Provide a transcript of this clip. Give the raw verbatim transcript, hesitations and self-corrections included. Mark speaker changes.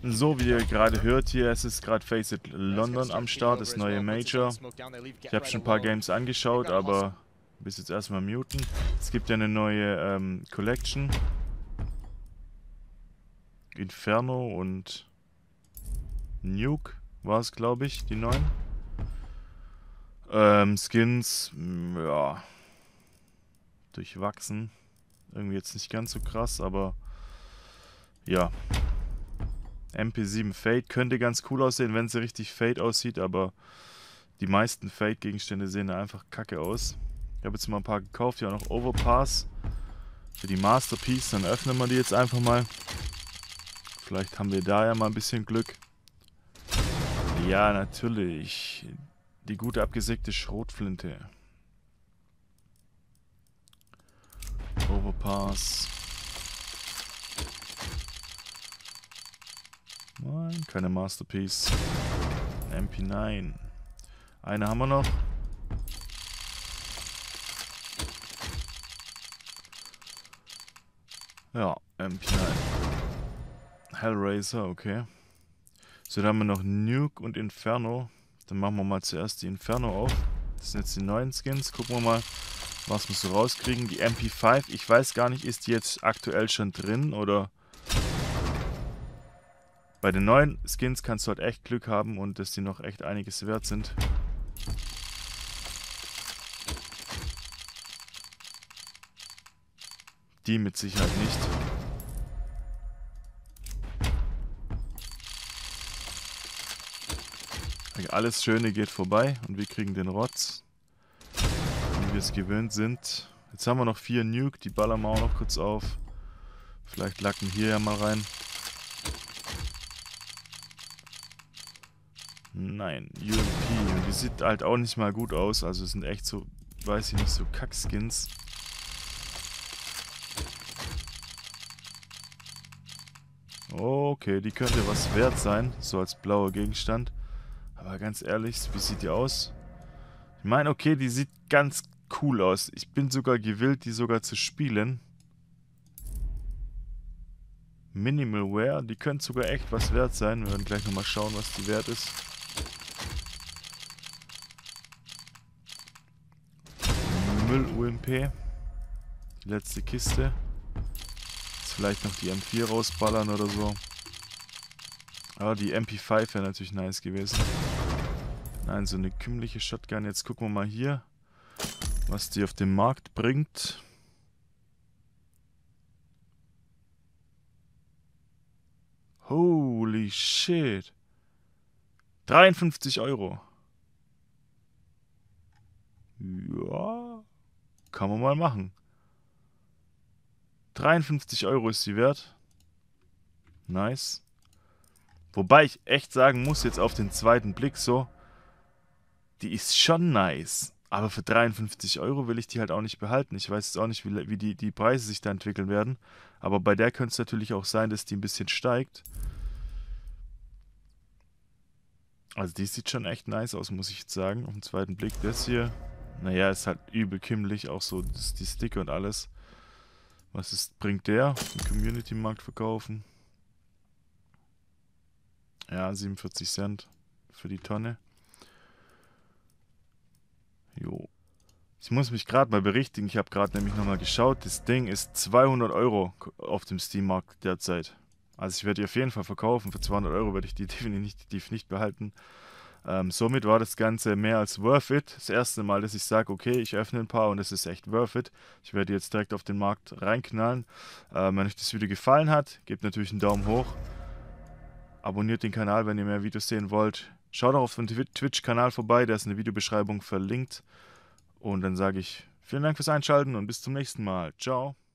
Speaker 1: So, wie ihr gerade hört hier, es ist gerade Faceit London am Start, das neue Major. Ich habe schon ein paar Games angeschaut, aber bis jetzt erstmal muten. Es gibt ja eine neue ähm, Collection. Inferno und Nuke war es, glaube ich, die neuen. Ähm, Skins, ja, durchwachsen. Irgendwie jetzt nicht ganz so krass, aber ja. M P sieben Fade könnte ganz cool aussehen, wenn sie richtig Fade aussieht, aber die meisten Fade-Gegenstände sehen einfach kacke aus. Ich habe jetzt mal ein paar gekauft, hier auch noch Overpass für die Masterpiece, dann öffnen wir die jetzt einfach mal. Vielleicht haben wir da ja mal ein bisschen Glück. Ja, natürlich. Die gute abgesägte Schrotflinte. Overpass. Nein, keine Masterpiece. M P neun. Eine haben wir noch. Ja, M P neun. Hellraiser, okay. So, dann haben wir noch Nuke und Inferno. Dann machen wir mal zuerst die Inferno auf. Das sind jetzt die neuen Skins. Gucken wir mal, was wir so rauskriegen. Die M P fünf, ich weiß gar nicht, ist die jetzt aktuell schon drin oder... Bei den neuen Skins kannst du halt echt Glück haben und dass die noch echt einiges wert sind. Die mit Sicherheit nicht. Alles Schöne geht vorbei und wir kriegen den Rotz, wie wir es gewöhnt sind. Jetzt haben wir noch vier Nuke, die ballern wir auch noch kurz auf. Vielleicht lacken hier ja mal rein. Nein, U M P. Und die sieht halt auch nicht mal gut aus. Also es sind echt so, weiß ich nicht, so Kackskins. Okay, die könnte was wert sein. So als blauer Gegenstand. Aber ganz ehrlich, wie sieht die aus? Ich meine, okay, die sieht ganz cool aus. Ich bin sogar gewillt, die sogar zu spielen. Minimal Wear, die könnte sogar echt was wert sein. Wir werden gleich nochmal schauen, was die wert ist. Müll-U M P. Die letzte Kiste. Jetzt vielleicht noch die M vier rausballern oder so. Aber die M P fünf wäre natürlich nice gewesen. Nein, so eine kümmliche Shotgun. Jetzt gucken wir mal hier, was die auf den Markt bringt. Holy shit. dreiundfünfzig Euro. Ja, kann man mal machen. dreiundfünfzig Euro ist sie wert. Nice. Wobei ich echt sagen muss, jetzt auf den zweiten Blick so, die ist schon nice. Aber für dreiundfünfzig Euro will ich die halt auch nicht behalten. Ich weiß jetzt auch nicht, wie, wie die, die Preise sich da entwickeln werden. Aber bei der könnte es natürlich auch sein, dass die ein bisschen steigt. Also die sieht schon echt nice aus, muss ich jetzt sagen. Auf den zweiten Blick. Das hier, naja, ist halt übel kimmelig. Auch so das, die Sticker und alles. Was ist, bringt der? Im Community-Markt verkaufen. Ja, siebenundvierzig Cent für die Tonne. Jo. Ich muss mich gerade mal berichtigen. Ich habe gerade nämlich nochmal geschaut. Das Ding ist zweihundert Euro auf dem Steam-Markt derzeit. Also ich werde die auf jeden Fall verkaufen. Für zweihundert Euro werde ich die definitiv nicht behalten. Ähm, somit war das Ganze mehr als worth it. Das erste Mal, dass ich sage, okay, ich öffne ein paar und es ist echt worth it. Ich werde jetzt direkt auf den Markt reinknallen. Ähm, wenn euch das Video gefallen hat, gebt natürlich einen Daumen hoch. Abonniert den Kanal, wenn ihr mehr Videos sehen wollt. Schaut auch auf dem Twitch-Kanal vorbei, da ist eine Videobeschreibung verlinkt. Und dann sage ich vielen Dank fürs Einschalten und bis zum nächsten Mal. Ciao.